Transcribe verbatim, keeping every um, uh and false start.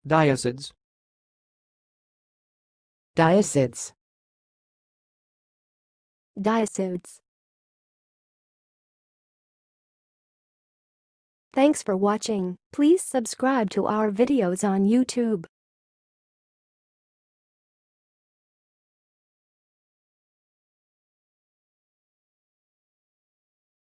Diacids. Diacids. Diacids. Thanks for watching. Please subscribe to our videos on YouTube.